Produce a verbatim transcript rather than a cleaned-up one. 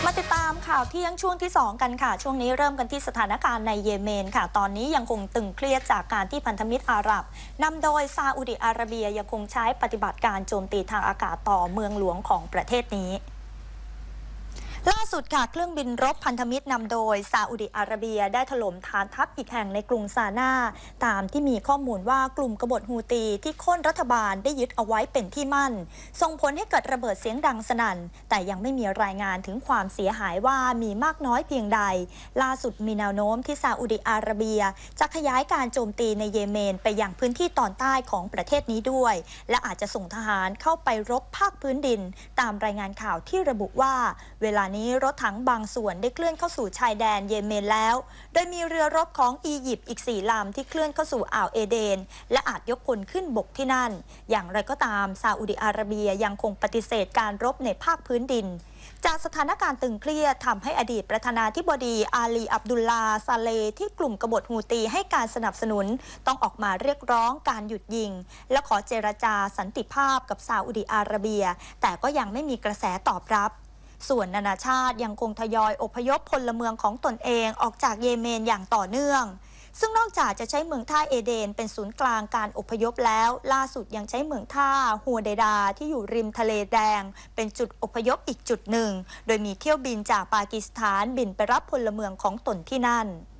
มาติดตามข่าวเที่ยงช่วงที่สองกันค่ะช่วงนี้เริ่มกันที่สถานการณ์ในเยเมนค่ะตอนนี้ยังคงตึงเครียดจากการที่พันธมิตรอาหรับนำโดยซาอุดิอาระเบียยังคงใช้ปฏิบัติการโจมตีทางอากาศต่อเมืองหลวงของประเทศนี้ล่าสุดค่ะเครื่องบินรบพันธมิตรนำโดยซาอุดิอาระเบียได้ถล่มฐานทัพอีกแห่งในกรุงซานาตามที่มีข้อมูลว่ากลุ่มกบฏฮูตีที่โค่นรัฐบาลได้ยึดเอาไว้เป็นที่มั่นส่งผลให้เกิดระเบิดเสียงดังสนั่นแต่ยังไม่มีรายงานถึงความเสียหายว่ามีมากน้อยเพียงใดล่าสุดมีแนวโน้มที่ซาอุดิอาระเบียจะขยายการโจมตีในเยเมนไปยังพื้นที่ตอนใต้ของประเทศนี้ด้วยและอาจจะส่งทหารเข้าไปรบภาคพื้นดินตามรายงานข่าวที่ระบุว่าเวลานี้รถถังบางส่วนได้เคลื่อนเข้าสู่ชายแดนเยเมนแล้วโดยมีเรือรบของอียิปต์อีกสี่ลำที่เคลื่อนเข้าสู่อ่าวเอเดนและอาจยกพลขึ้นบกที่นั่นอย่างไรก็ตามซาอุดิอาระเบียยังคงปฏิเสธการรบในภาคพื้นดินจากสถานการณ์ตึงเครียดทำให้อดีตประธานาธิบดีอาลีอับดุลลาซาเลที่กลุ่มกบฏฮูตีให้การสนับสนุนต้องออกมาเรียกร้องการหยุดยิงและขอเจรจาสันติภาพกับซาอุดิอาระเบียแต่ก็ยังไม่มีกระแสตอบรับส่วนนานาชาติยังคงทยอยอพยพพลเมืองของตนเองออกจากเยเมนอย่างต่อเนื่องซึ่งนอกจากจะใช้เมืองท่าเอเดนเป็นศูนย์กลางการอพยพแล้วล่าสุดยังใช้เมืองท่าฮัวเดดาที่อยู่ริมทะเลแดงเป็นจุดอพยพอีกจุดหนึ่งโดยมีเที่ยวบินจากปากีสถานบินไปรับพลเมืองของตนที่นั่น